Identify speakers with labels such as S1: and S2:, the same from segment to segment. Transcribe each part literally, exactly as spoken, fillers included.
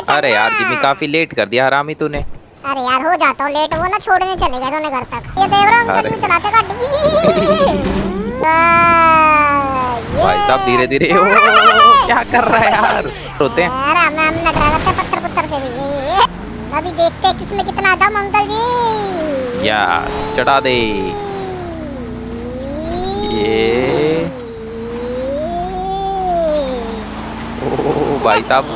S1: अरे यार जिमी काफी लेट कर दिया हरामी तूने।
S2: अरे यार हो जाता हूँ लेट, वो ना छोड़ने चले गए दोनों घर तक। ये देवरा अंकल भी चलाते गाड़ी।
S1: भाई साहब धीरे धीरे। क्या कर रहा है यार? रोते हैं।
S2: यार हम हम न डरते पत्थर पुत्तर से भी। अभी देखते हैं किसमें कितना दम अंकल जी।
S1: यस चढ़ा दे। ये ओ भाई साहब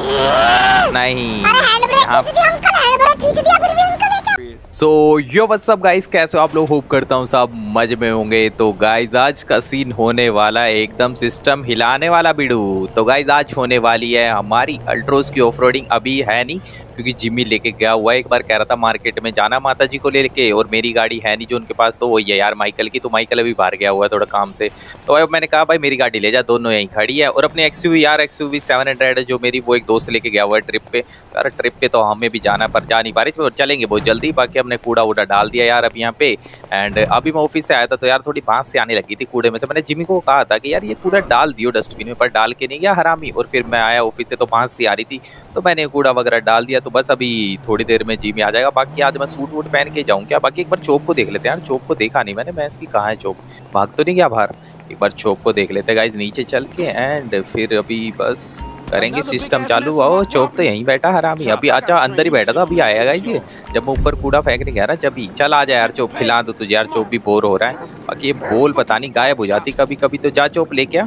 S1: नहीं।
S2: अरे हैंड ब्रेक खींच दिया अंकल, हैंड ब्रेक खींच दिया फिर भी अंकल है क्या?
S1: So yo what's up guys, कैसे हो आप लोग? होप करता हूँ सब मजे में होंगे। तो गाइस आज का सीन होने वाला है एकदम सिस्टम हिलाने वाला वीडियो। तो गाइस आज होने वाली है हमारी अल्ट्रोज की ऑफरोडिंग। अभी है नहीं क्योंकि जिमी लेके गया हुआ है। एक बार कह रहा था मार्केट में जाना माता जी को लेके, और मेरी गाड़ी है नहीं जो उनके पास, तो वही है यार माइकल की। तो माइकल अभी बाहर गया हुआ है थोड़ा काम से। तो अब मैंने कहा भाई मेरी गाड़ी ले जा, दोनों यहीं खड़ी है। और अपनी एक्सयूवी यार एक्सयूवी सेवन हंड्रेड है जो मेरी, वो एक दोस्त लेके गया हुआ है ट्रिप पे। यार ट्रिप पे तो हमें भी जाना पर जा नहीं पा रही, चलेंगे बहुत जल्दी। बाकी हमने कूड़ा वूड़ा डाल दिया यार अब यहाँ पे। एंड अभी मैं ऑफिस से आया था तो यार थोड़ी बांस से आने लगी थी कूड़े में से। मैंने जिमी को कहा था कि यार ये कूड़ा डाल दियो डस्टबिन में, पर डाल के नहीं गया हरामी। और फिर मैं आया ऑफिस से तो बांस से आ रही थी, तो मैंने कूड़ा वगैरह डाल दिया। तो बस अभी थोड़ी देर में जिमी आ जाएगा। बाकी आज मैं सूट वूट पहन के जाऊँ क्या? बाकी एक बार चौक को देख लेते हैं यार, चौक को देखा नहीं मैंने। मैं इसकी कहाँ है चौक? भाग तो नहीं गया बाहर? एक बार चौक को देख लेते गाइज नीचे चल के। एंड फिर अभी बस करेंगे सिस्टम चालू। आओ चौक तो यहीं बैठा हरामी अभी। अच्छा अंदर ही बैठा था, अभी आया गाइज ये। जब मैं ऊपर कूड़ा फेंकने गया ना जब ही। चल आ जा यार चौक, खिला दो तुझे यार, चौक भी बोर हो रहा है। बाकी ये बोल पता नहीं गायब हो जाती कभी कभी। तो जा चौक लेके आ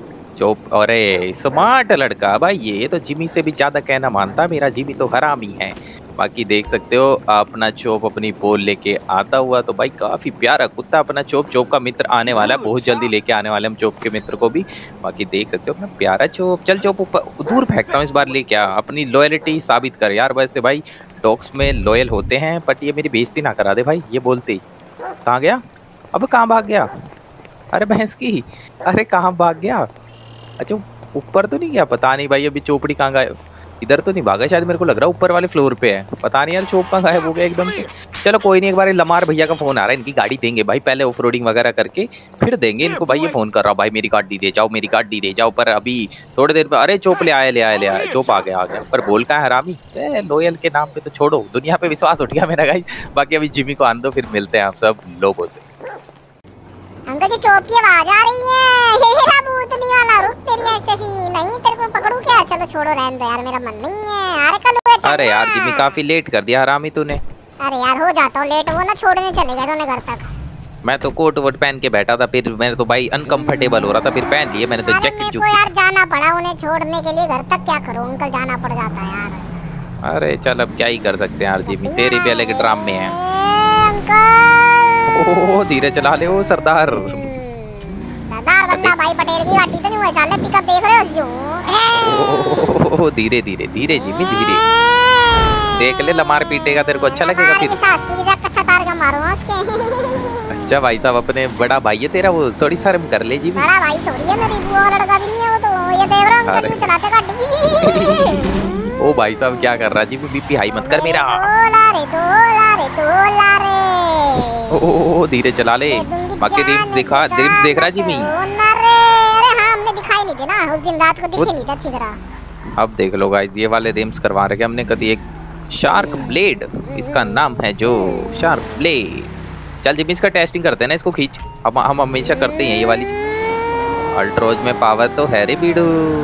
S1: चौक। अरे स्मार्ट लड़का भाई, ये तो जिमी से भी ज्यादा कहना मानता। मेरा जिमी तो हरामी है। बाकी देख सकते हो अपना चोप अपनी बोल लेके आता हुआ। तो भाई काफी प्यारा कुत्ता अपना चोप। चोप का मित्र आने वाला है, बहुत जल्दी लेके आने वाले हम चोप के मित्र को भी। बाकी देख सकते हो अपना प्यारा चोप। चल चोप ऊपर दूर फेंकता हूँ इस बार, लेके आ अपनी लॉयल्टी साबित कर यार। वैसे भाई डॉग्स में लॉयल होते हैं, बट ये मेरी बेइज्जती ना करा दे भाई ये बोलते ही। कहाँ गया? अब कहाँ भाग गया? अरे भैंस की, अरे कहाँ भाग गया? अच्छा ऊपर तो नहीं गया? पता नहीं भाई अभी चोपड़ी कहाँ गया। इधर तो नहीं भागा शायद, मेरे को लग रहा है ऊपर वाले फ्लोर पे है। पता नहीं यार चौक कहाँ गायब हो गया एकदम से। चलो कोई नहीं, एक बार लमार भैया का फोन आ रहा है, इनकी गाड़ी देंगे भाई पहले ऑफ रोडिंग वगैरह करके फिर देंगे इनको। भाई ये फोन कर रहा हूँ भाई मेरी गाड़ी दे जाओ, मेरी गाड़ी दे जाओ। पर अभी थोड़ी देर में अरे चौप ले आया ले आया ले आया चौप आ गया आ गया। पर बोल का है हरामी, लोयल के नाम पे तो छोड़ो, दुनिया पे विश्वास उठ गया मेरा गाइस। बाकी अभी जिमी को आन दो, फिर मिलते हैं आप सब लोगों से।
S2: अंकल जी चौप की आवाज आ रही है। हेरा भूतनी वाला रुक, तेरी ऐसी नहीं, तेरे को पकड़ू क्या? चलो छोड़ो रहने दो यार, मेरा मन नहीं है। अरे कल हुए।
S1: अरे यार जिमी काफी लेट कर दिया हरामी तूने।
S2: अरे यार हो जाता हूँ लेट, वो ना छोड़ने चले गए दोनों घर तक।
S1: मैं तो कोट वोट पहन के बैठा था, फिर मैंने तो भाई अनकंफर्टेबल हो रहा था, फिर पहन लिए मैंने तो जैकेट जो।
S2: यार जाना पड़ा उन्हें छोड़ने के लिए घर तक, क्या करूँ अंकल जाना पड़ जाता है यार।
S1: अरे चल अब क्या ही कर सकते हैं यार जिमी, तेरे भी अलग ड्राम में है। ओह धीरे चला ले ओ सरदार।
S2: सरदार बंदा भाई पटेल की गाड़ी तो नहीं हुआ, चल पिकअप देख रहे हो जो।
S1: ओह धीरे धीरे धीरे जिमी धीरे देख ले, लमार पीटेगा तेरे को अच्छा लगेगा फिर।
S2: अच्छा तार का मारो उसके।
S1: अच्छा भाई साहब अपने बड़ा भाई है तेरा, वो थोड़ी शर्म कर ले जिमी।
S2: बड़ा भाई थोड़ी है, मेरी बुआ लड़का भी नहीं है वो तो। ये देवरा अंकल भी चलाते गाड़ी।
S1: ओ भाई साहब क्या कर रहा है जिमी? बीपी हाई मत कर मेरा।
S2: दोला रे दोला रे दोला रे।
S1: ओ धीरे चला ले। बाकी रिम्स दिखा, रिम्स देख रहा जिमी?
S2: अरे हाँ हमने दिखाई नहीं थे ना उस दिन रात को, दिखे नहीं थे अच्छी तरह।
S1: अब देख लो गाइस ये वाले रिम्स करवा रखे हमने कभी। एक शार्क ब्लेड इसका नाम है, जो शार्क ब्लेड। चल जिमी इसका टेस्टिंग करते हैं ना, इसको खींच। हम हम हमेशा करते हैं ये वाली। अल्ट्रोज में पावर तो है रे बीडू।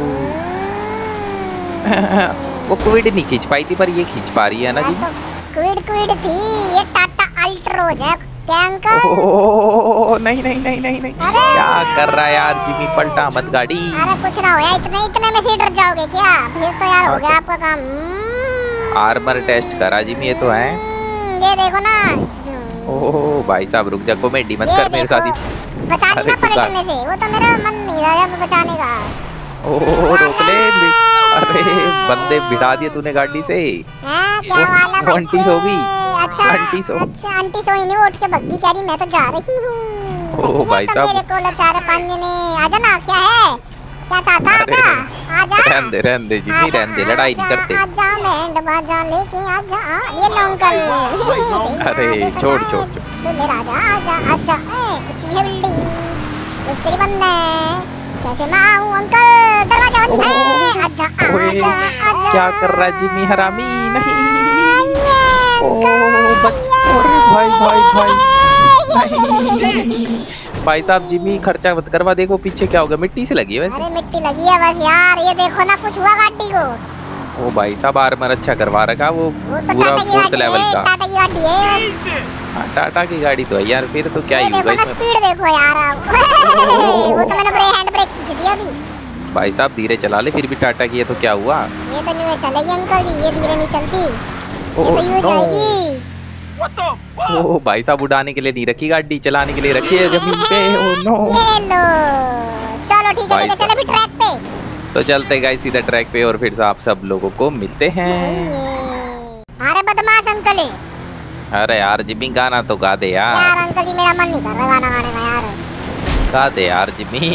S1: वो क्विड नहीं खींच पाई थी पर ये खींच पा रही है ना जी।
S2: क्विड क्विड थी, ये टाटा अल्ट्रोज है क्या अंकल?
S1: ओह नहीं नहीं नहीं नहीं नहीं, क्या कर रहा है यार जिमी? पलटा मत गाड़ी।
S2: अरे कुछ ना हो यार, इतने इतने में से डर जाओगे क्या? फिर तो यार हो गया आपका काम।
S1: आर्मर टेस्ट करा जिमी, ये तो है।
S2: ये देखो ना।
S1: ओह भाई साहब रुक जा, कॉमेडी मत कर मेरे साथ।
S2: बचाने ना पलटने से, वो तो मेरा मन नहीं रहा बचाने का।
S1: ओह रोक ले। अरे बंदे बिठा दिए तूने गाड़ी से।
S2: क्या वाला
S1: आंटी सो गई।
S2: अच्छा
S1: आंटी सो
S2: अच्छा आंटी सो ही नहीं, उठ के बग्गी कह रही मैं तो जा रही हूँ।
S1: ओह भाई साहब
S2: मेरे को लचारे पानी ने आजा ना, क्या है क्या चाहता है? आजा आजा
S1: रहने दे रहने दे जिमी रहने दे, लड़ाई नहीं करते।
S2: आजा बैंड बाजा लेके आजा, ये लो अंकल।
S1: अरे छोड़ छोड़
S2: दूल्हे राजा आजा आजा। ए कुछ है बिल्डिंग, मिस्त्री बंद है। कैसे मैं आऊं अंकल, दरवाजा बंद है। आजा आजा आजा।
S1: क्या कर रहा है जिमी हरामी? नहीं ओ भाई भाई भाई भाई साहब जिमी खर्चा मत करवा। देखो पीछे क्या होगा, मिट्टी से लगी है वैसे।
S2: अरे मिट्टी लगी है बस यार, ये देखो ना कुछ हुआ गाड़ी को।
S1: ओ भाई साहब आर्मर अच्छा करवा रखा वो,
S2: वो तो
S1: पूरा फोर्थ लेवल का।
S2: टाटा की गाड़ी है।
S1: हाँ टाटा की गाड़ी तो है यार, फिर तो क्या ही होगा इसमें।
S2: स्पीड देखो यार आप। वो तो मैंने ब्रेक हैंड ब्रेक खींच दिया अभी।
S1: भाई साहब धीरे चला ले, फिर भी टाटा की है तो क्या हुआ।
S2: ये तो न्यू चलेगी अंकल जी, ये धीरे नहीं चलती, ये तो यूं जाएगी।
S1: ओ भाई साहब उड़ाने के लिए नहीं रखी गाड़ी, चलाने के लिए रखी है जमीन पे। ओ नो
S2: ये लो चलो ठीक है, चले चले भी ट्रैक पे।
S1: तो चलते गाइस सीधा ट्रैक पे और फिर से आप सब लोगों को मिलते हैं।
S2: अरे बदमाश अंकल।
S1: अरे यार जिमी गाना तो गा दे यार।
S2: यार अंकल जी मेरा मन नहीं कर रहा गाना गाने का यार।
S1: गा दे यार जिमी।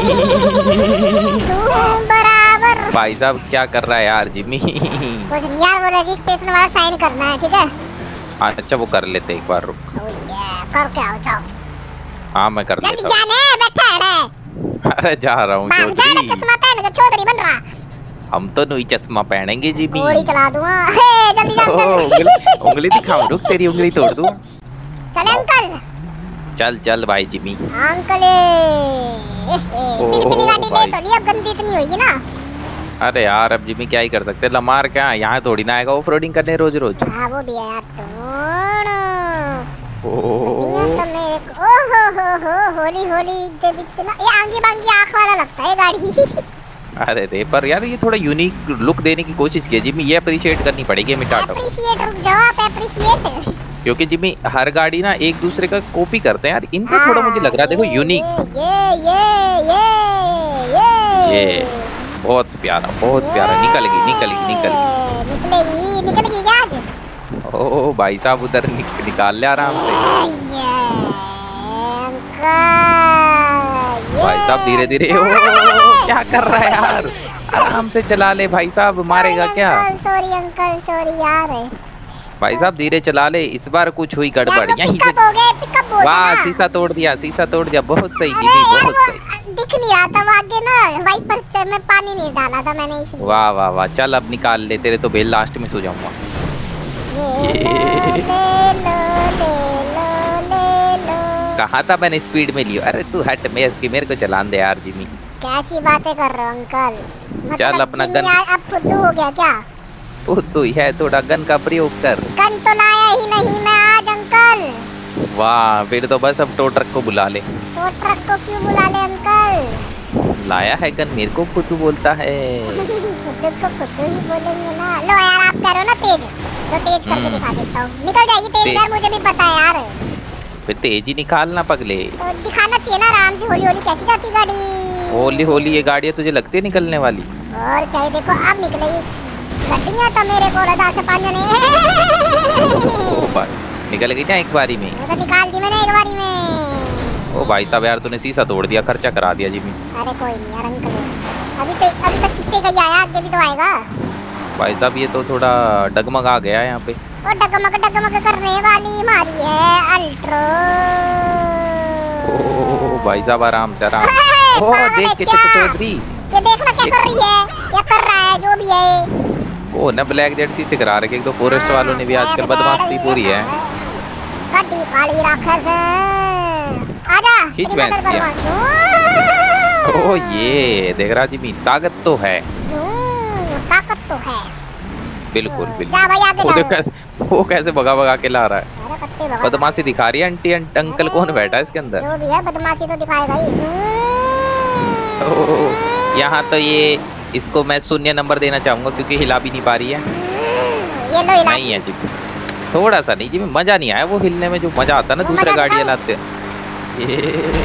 S2: तू बराबर।
S1: भाई साहब क्या कर रहा है यार जिमी?
S2: कुछ नहीं यार, वो रजिस्ट्रेशन वाला साइन करना है, ठीक है।
S1: अच्छा वो कर लेते एक बार, रुक।
S2: करके आओ जाओ।
S1: हाँ मैं कर
S2: जल्दी
S1: लेता हूँ।
S2: जाने बैठा है।
S1: अरे जा रहा हूँ चौधरी।
S2: चश्मा पहन के चौधरी बन रहा।
S1: हम तो नहीं चश्मा पहनेंगे जिमी।
S2: गोली चला दूंगा। जल्दी जा
S1: अंकल। उंगली दिखाओ, रुक तेरी उंगली तोड़ दूँ।
S2: चले अंकल।
S1: चल चल भाई जिमी।
S2: अंकल पिली गाड़ी ले तो ली, अब गंदी इतनी होगी ना।
S1: अरे यार अब जिमी क्या ही कर सकते हैं, लमार क्या यहाँ थोड़ी ना आएगा ऑफ रोडिंग करने रोज रोज।
S2: हाँ वो भी है यार।
S1: ओह
S2: हो हो हो होली होली दे बिच ना, ये आंगी बांगी आँख वाला लगता है गाड़ी।
S1: अरे रे पर यार ये थोड़ा यूनिक लुक देने की कोशिश की जिमी, ये अप्रिशिएट करनी पड़ेगी हमें टाटा को।
S2: अप्रिशिएट, रुक जाओ आप अप्रिशिएट।
S1: क्योंकि जिमी हर गाड़ी ना एक दूसरे का कॉपी करते हैं यार, इनका थोड़ा मुझे लग रहा है देखो यूनिक।
S2: ये ये ये ये
S1: ये बहुत प्यारा बहुत प्यारा। निकल गई निकल गई निकल गई
S2: निकलेगी निकलेगी क्या आज?
S1: ओ भाई साहब उधर निक, निकाल ले आराम से। भाई साहब धीरे धीरे। क्या कर रहा है यार, आराम से चला ले भाई साहब, मारेगा क्या?
S2: सॉरी अंकल सॉरी यार।
S1: भाई साहब धीरे चला ले, इस बार कुछ हुई गड़बड़ यहीं
S2: पे।
S1: वाह शीशा तोड़ दिया शीशा तोड़ दिया, बहुत सही जिमी बहुत सही।
S2: दिख नहीं रहा था आगे ना, वाइपर से मैं पानी नहीं डाला था मैंने इसलिए।
S1: वाह वाह वाह चल अब निकाल ले, तेरे तो बेल लास्ट में सो जाऊंगा। कहा था मैंने स्पीड में लियो। अरे तू हट, मैं इसकी मेरे को चलान दे यार जिमी।
S2: कैसी बातें कर रहे हो अंकल? मतलब
S1: चल अपना गन।
S2: अब फुद्दू हो गया क्या?
S1: फुद्दू ही है, थोड़ा गन का प्रयोग कर।
S2: गन तो लाया ही नहीं मैं आज अंकल।
S1: वाह फिर तो बस अब टो ट्रक को बुला ले।
S2: टो ट्रक को क्यों बुला ले अंकल?
S1: लाया है गन, मेरे को फुद्दू बोलता है।
S2: फुद्दू को फुद्दू ही बोलेंगे ना। लो यार आप कह रहे हो ना तेज, तो तेज करके दिखा देता हूँ। निकल जाएगी तेज यार, मुझे भी पता है यार।
S1: फिर तेज ही निकालना पगले।
S2: तो दिखाना चाहिए ना आराम से, होली होली कैसी जाती गाड़ी।
S1: होली होली ये गाड़ियाँ तुझे लगती है निकलने वाली?
S2: और क्या देखो अब निकलेगी गड्डियाँ तो मेरे को रदा से पांच जने।
S1: निकल गई क्या एक बारी में?
S2: तो निकाल दी मैंने एक बारी में।
S1: ओ भाई साहब यार तूने शीशा तोड़ दिया, खर्चा करा दिया जिमी।
S2: अरे कोई नहीं यार अंकल, अभी तो अभी तक शीशे का ही आया, आगे भी तो आएगा।
S1: भाई साहब ये तो थोड़ा डगमगा गया है यहाँ पे।
S2: वो डगमग डगमग करने वाली हमारी है अल्ट्रो।
S1: ओ भाई साहब आराम से आराम। ओ देख के चौधरी,
S2: ये देखना क्या कर रही है, क्या कर रहा है जो भी है।
S1: ओ ना ब्लैक जेट सी से करा रखे, एक तो फॉरेस्ट वालों ने भी आजकल बदमाशी पूरी है।
S2: गड्डी काली राक्षस आजा
S1: खींच भैंस। ओ ये देख रहा जी, ताकत तो है,
S2: ताकत तो है
S1: बिल्कुल बिल्कुल।
S2: जा भाई आगे जाओ।
S1: कैसे, वो कैसे भगा भगा के ला रहा है।
S2: अरे पत्ते भगा,
S1: बदमाशी दिखा रही है आंटी। अंकल कौन बैठा है इसके अंदर?
S2: जो भी है बदमाशी तो दिखाएगा ही।
S1: यहाँ तो ये इसको मैं शून्य नंबर देना चाहूंगा क्योंकि हिला भी नहीं पा रही है।
S2: ये लो हिला
S1: नहीं है जी, थोड़ा सा नहीं जी, में मजा नहीं आया वो हिलने में, जो मजा आता है ना दूसरे गाड़ियाँ लाते हैं। ये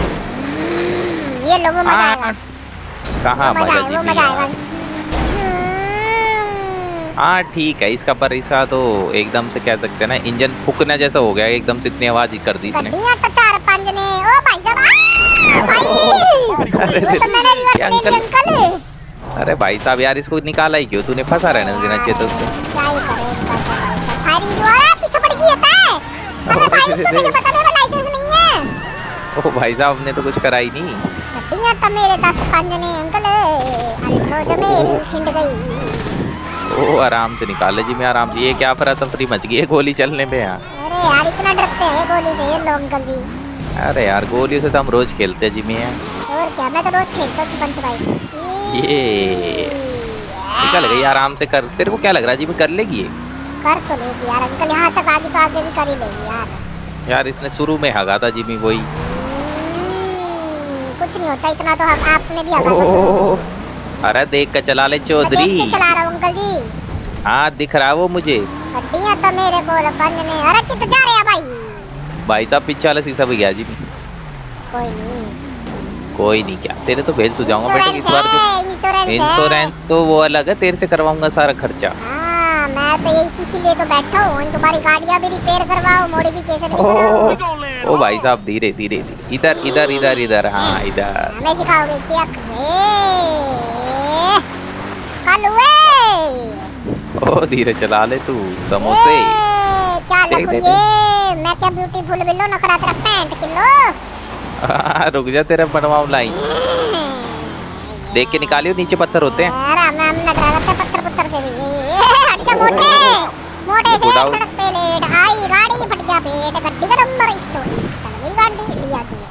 S2: ये लो वो मजा आएगा।
S1: कहाँ मजा जी?
S2: वो मजा आएगा।
S1: हाँ ठीक है इसका, पर इसका तो एकदम से कह सकते हैं ना इंजन फूकना जैसा हो गया, एकदम से इतनी आवाज कर दी इसने।
S2: तो चार पांच ने। ओ भाई साहब अंकल।
S1: अरे भाई साहब यार इसको निकाला ही क्यों तूने? फंसा रहने देना चाहिए था उसको।
S2: क्या ही करे, फायरिंग जो है पीछे पड़ गई है। अरे भाई इसको मुझे पता नहीं, लाइसेंस नहीं है।
S1: ओ भाई साहब ने तो कुछ करा ही नहीं।
S2: दिया तो मेरे दस पंजने अंकल, अल्ट्रो जो मेरी खिंड गई।
S1: ओ आराम से निकाले जी, मैं आराम से। ये क्या अफरा तफरी मच गई है गोली चलने पे यहाँ।
S2: अरे यार इतना डरते हैं गोली से ये लोग अंकल जी।
S1: अरे यार गोलियों से तो हम रोज खेलते हैं जिमी हैं।
S2: और क्या, मैं तो रोज खेलता हूँ छुपन छुपाई।
S1: ये निकल गई आराम से कर। तेरे को क्या लग रहा है जिमी कर लेगी ये?
S2: कर तो लेगी यार अंकल, यहाँ तक आगे तो आगे भी कर ही लेगी यार।
S1: यार इसने शुरू में हगा था जिमी वही।
S2: कुछ नहीं होता इतना तो, हम आपने भी हगा।
S1: अरे देख कर चला ले चौधरी।
S2: देख के चला रहा हूँ अंकल जी।
S1: हाँ दिख रहा वो मुझे।
S2: गड्डियाँ तो मेरे को पंजने। अरे किधर जा रहे हैं भाई?
S1: भाई साहब पीछे वाला शीशा भी गया जी।
S2: कोई नहीं
S1: कोई नहीं, क्या तेरे तो भेज सुझाऊंगा बेटे इस बार।
S2: इंश्योरेंस
S1: इंश्योरेंस तो वो अलग है, तेरे से करवाऊंगा सारा खर्चा।
S2: हाँ मैं तो यही इसीलिए तो बैठा हूँ, तुम्हारी गाड़ियाँ भी रिपेयर करवाओ, मॉडिफिकेशन भी कराओ।
S1: ओ भाई साहब धीरे धीरे इधर इधर इधर इधर। हाँ इधर
S2: हमें सिखाओगे क्या?
S1: ओ धीरे चला ले तू समोसे।
S2: क्या लग ये मैं क्या ब्यूटीफुल बिल्लो नखरा तेरा पैंट किलो।
S1: रुक जा तेरा बनवाऊं लाइन। देख के निकालियो नीचे पत्थर होते हैं।
S2: अरे मैं हम न डरा करते पत्थर पुत्तर से भी। हट जा मोटे मोटे से सड़क पे लेट आई गाड़ी फट गया पेट। गड्डी का नंबर एक सौ एक चल गई गाड़ी इंडिया गेट।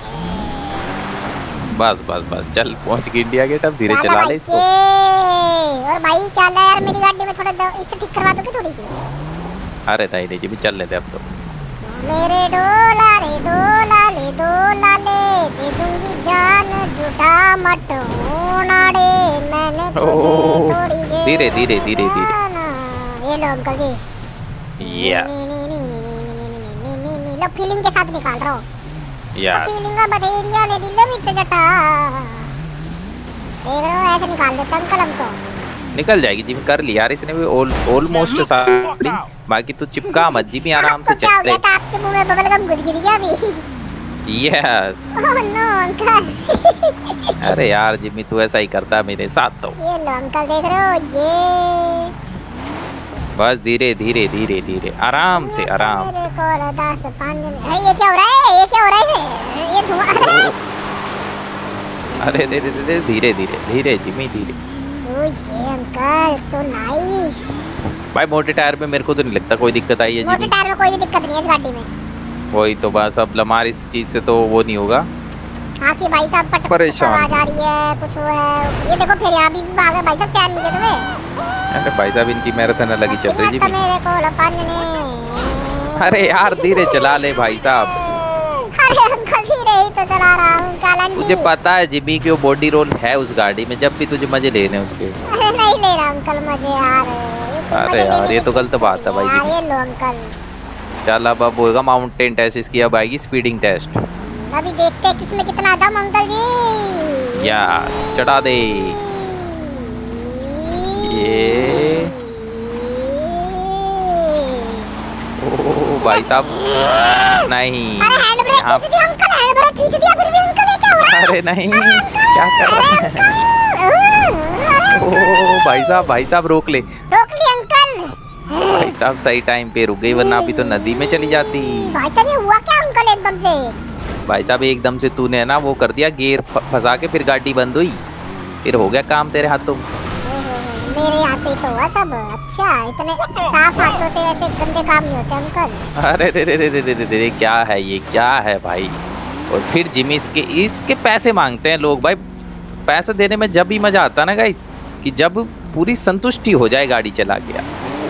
S1: बस बस बस चल पहुंच गई इंडिया गेट। अब धीरे चला ले इसको।
S2: और भाई क्या है यार मेरी गाड़ी में थोड़ा इससे ठीक करवा दोगे थोड़ी सी?
S1: अरे नहीं नहीं जी भी चल लेते अब तो।
S2: मेरे डोला रे डोला ले डोला ले दे दूंगी जान जुटा मत होना रे मैंने तुझे थोड़ी जे।
S1: धीरे धीरे धीरे धीरे।
S2: ये लो अंकल जी।
S1: यस
S2: लो फीलिंग के साथ निकाल रहा हूँ।
S1: यस
S2: फीलिंग का बधेरिया ले दिल में जटा। देख रहे हो ऐसे निकाल देते अंकल हम तो।
S1: निकल जाएगी जी कर लिया यार इसने भी ऑलमोस्ट सारी। बाकी तू चिपका मत जी भी आराम से
S2: चल रहे। आपके मुंह में बबल गम घुस गई क्या अभी?
S1: यस।
S2: Oh no uncle.
S1: अरे यार जिम्मी तू ऐसा ही करता है मेरे साथ तो।
S2: ये लो अंकल देख रहे हो ये।
S1: बस धीरे धीरे धीरे धीरे आराम से आराम से।
S2: मेरे को दस पाँच है। ये क्या हो रहा है? ये क्या हो रहा है? ये धुआं।
S1: अरे धीरे धीरे धीरे धीरे धीरे जिम्मी धीरे।
S2: ओह ये अंकल सो नाइस।
S1: भाई मोटे टायर में मेरे को तो नहीं लगता कोई दिक्कत आई है जी।
S2: मोटे टायर में कोई भी दिक्कत नहीं है इस गाड़ी में।
S1: वही तो बस अब लमार इस चीज से तो वो नहीं होगा।
S2: हाँ कि भाई साहब पटक
S1: परेशान
S2: आवाज आ रही है कुछ वो है। ये देखो फिर यहाँ भी भाग रहे भाई साहब। चैन मिले तुम्हें?
S1: अरे भाई साहब इनकी मैराथन लगी चल रही जी।
S2: मेरे को लपाने।
S1: अरे यार धीरे चला ले भाई साहब।
S2: अरे अंकल धीरे ही तो चला रहा हूँ। चालन
S1: तुझे पता है जिम्मी की वो बॉडी रोल है उस गाड़ी में, जब भी तुझे मजे लेने उसके।
S2: अरे नहीं ले रहा अंकल मजे यार।
S1: अरे यार ये तो गलत बात है भाई जी।
S2: ये लो अंकल।
S1: चल अब अब होगा माउंटेन टेस्ट इसकी। अब आएगी स्पीडिंग टेस्ट।
S2: अभी देखते हैं किसमें कितना दम अंकल जी।
S1: यस चढ़ा दे ये। ओ भाई साहब नहीं।
S2: अरे हैंड ब्रेक खींच दिया अंकल। हैंड ब्रेक खींच दिया फिर भी अंकल। ये क्या हो रहा है?
S1: अरे नहीं क्या कर रहा है? ओ भाई साहब भाई साहब रोक ले।
S2: रोक ली अंकल।
S1: भाई साहब सही टाइम पे रुक गई वरना अभी तो नदी में चली जाती।
S2: भाई साहब ये हुआ क्या अंकल एकदम से?
S1: भाई साहब एकदम से तूने ना वो कर दिया गियर फंसा के फिर गाड़ी बंद हुई फिर हो गया काम तेरे हाथों।
S2: मेरे हाथ ही तो हुआ सब। अच्छा इतने साफ हाथों से ऐसे गंदे काम नहीं होते अंकल।
S1: अरे रे रे रे रे रे रे क्या है ये क्या है भाई? और फिर जिमी इसके इसके पैसे मांगते हैं लोग। भाई पैसे देने में जब भी मजा आता ना गाइस कि जब पूरी संतुष्टि हो जाए गाड़ी चला गया।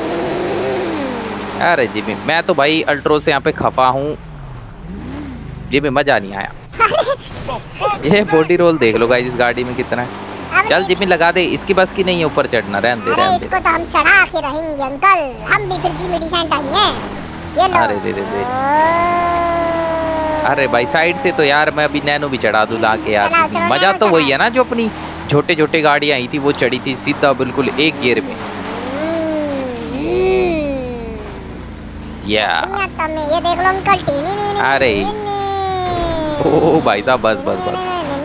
S1: अरे जिमी मैं तो भाई अल्ट्रो से यहाँ पे खफा हूँ। जिमी मजा नहीं आया। ये बॉडी रोल देख लो गाइस इस गाड़ी में कितना है। चल जिमी लगा दे। इसकी बस की नहीं है ऊपर चढ़ना। रहने दे रहने दे।
S2: इसको तो हम चढ़ा के रहेंगे अंकल। हम भी फिर जिमी डिजाइन आएंगे। ये लो।
S1: अरे दे दे दे। अरे भाई साइड से तो यार मैं अभी नैनो भी चढ़ा दूं ला के यार। मजा तो वही है ना जो अपनी छोटे छोटे गाड़ियां आई थी वो चढ़ी थी सीधा बिल्कुल एक गियर में। या
S2: ये देख लो अंकल।
S1: अरे ओ भाई साहब बस बस बस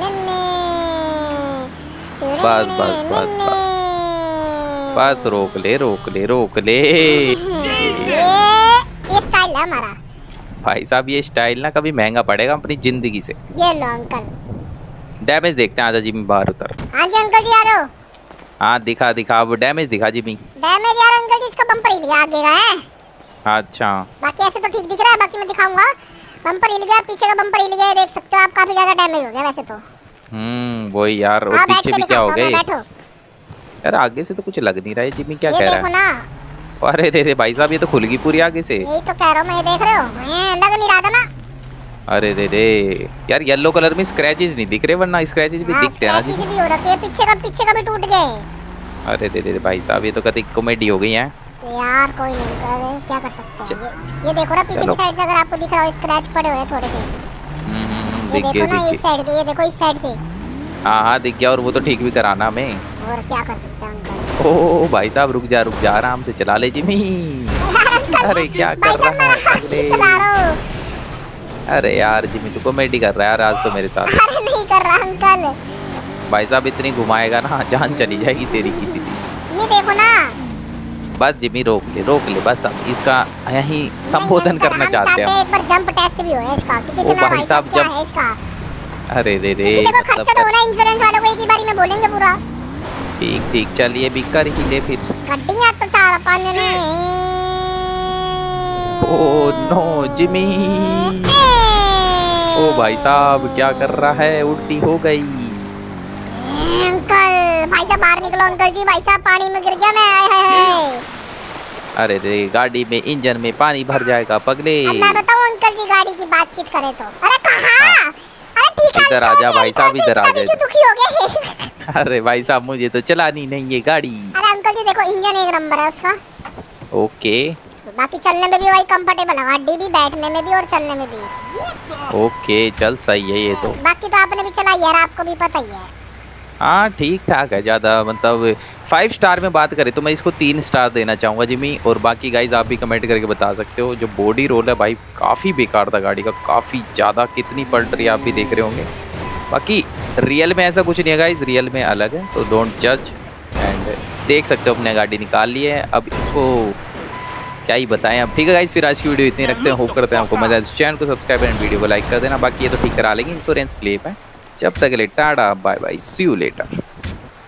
S1: बस बस बस बस बस रोक ले रोक ले रोक ले।
S2: ये स्टाइल है हमारा।
S1: भाई साहब ये स्टाइल ना कभी महंगा पड़ेगा अपनी जिंदगी से।
S2: ये लो अंकल।
S1: डैमेज देखते हैं, आजा जिमी बाहर उतर।
S2: हाँ जी अंकल जी आ जाओ।
S1: हाँ दिखा दिखा, अब डैमेज दिखा जिमी।
S2: डैमेज यार अंकल जी इसका बम्पर हिल गया आगे का है।
S1: अच्छा
S2: बाकी ऐसे तो ठीक दिख रहा है, बाकी मैं दिखाऊंगा। बम्पर हिल गया, पीछे का बम्पर हिल गया, देख सकते हो आप, काफी ज्यादा डैमेज हो गया वैसे तो।
S1: हम्म वही यार, और
S2: हाँ,
S1: पीछे भी क्या हो गए
S2: बैठो।
S1: यार, आगे से तो कुछ लग नहीं रहा है। जिमी क्या
S2: ये
S1: कह रहा है?
S2: देखो ना।
S1: अरे रे रे भाई साहब, ये तो खुल गई पूरी आगे से।
S2: यही तो कह रहा हूँ मैं, ये देख रहे हो, ये लग नहीं रहा था ना।
S1: अरे रे रे यार, येलो कलर में स्क्रैचेस नहीं दिख रहे, वरना स्क्रैचेस भी
S2: हाँ,
S1: दिखते हैं ना जी।
S2: स्क्रैचेस भी हो रखे हैं, पीछे का पीछे का भी टूट गए।
S1: अरे रे रे भाई साहब, ये तो कतई कॉमेडी हो गई है
S2: यार। कोई नहीं कर, क्या कर सकते हैं। ये, ये देखो ना पीछे की साइड से, अगर आपको दिख रहा हो स्क्रैच पड़े हुए हैं थोड़े से।
S1: हम्म
S2: ये
S1: दिख
S2: देखो
S1: गया
S2: ना इस साइड के, ये देखो इस साइड से।
S1: हाँ हाँ दिख गया, और वो तो ठीक भी कराना हमें।
S2: और क्या कर सकते हैं अंकल।
S1: ओ भाई साहब रुक जा रुक जा, आराम से चला ले जिमी। अरे क्या कर रहा है? अरे यार जिमी तू कॉमेडी कर रहा है यार आज तो मेरे साथ।
S2: अरे नहीं कर रहा अंकल।
S1: भाई साहब इतनी घुमाएगा ना, जान चली जाएगी तेरी किसी भी।
S2: ये देखो ना।
S1: बस जिमी रोक ले रोक ले, बस अब इसका यही संबोधन करना चाहते हैं।
S2: एक बार जंप टेस्ट भी हो इसका कि कितना भाई साहब क्या है इसका।
S1: अरे रे रे,
S2: देखो खर्चा तो होना, इंश्योरेंस वालों को एक ही बारी में बोलेंगे पूरा।
S1: ठीक ठीक चलिए भी कर ही ले फिर।
S2: गड्डियां तो चार पांच ने।
S1: ओ नो जिमी, ओ भाई साहब क्या कर रहा है, उल्टी हो गई।
S2: अंकल भाई साहब बाहर निकलो अंकल जी, भाई साहब पानी में गिर गया मैं। आए हाय।
S1: अरे रे गाड़ी में इंजन में पानी भर जाएगा पगले।
S2: अब मैं बताऊं अंकल जी, गाड़ी की बातचीत करें तो। अरे कहाँ? अरे ठीक है
S1: इधर आजा भाई साहब, इधर आ जा।
S2: दुखी हो गए।
S1: अरे भाई साहब मुझे तो चलानी नहीं ये गाड़ी।
S2: अरे अंकल जी देखो, इंजन एक नंबर है उसका।
S1: ओके
S2: बाकी चलने में भी वही कंफर्टेबल है, गाड़ी भी, बैठने में भी और चलने में भी।
S1: ओके चल सही है ये तो।
S2: बाकी तो आपने भी चलाई यार, आपको भी पता ही है।
S1: हाँ ठीक ठाक है, ज़्यादा मतलब फाइव स्टार में बात करें तो मैं इसको तीन स्टार देना चाहूँगा जिमी। और बाकी गाइज आप भी कमेंट करके बता सकते हो, जो बॉडी रोल है भाई काफ़ी बेकार था गाड़ी का, काफ़ी ज़्यादा, कितनी पलट रही है आप भी देख रहे होंगे। बाकी रियल में ऐसा कुछ नहीं है गाइज, रियल में अलग है, तो डोंट जज। एंड देख सकते हो अपने गाड़ी निकाल ली है, अब इसको क्या ही बताएं अब। ठीक है गाइज, फिर आज की वीडियो इतनी रखते हैं, होप करते हैं आपको मजा आए। चैनल को सब्सक्राइब एंड वीडियो को लाइक कर देना। बाकी ये तो ठीक करा लेंगे, इंश्योरेंस क्लेम है। जब तक के लिए tata bye bye, see you letter.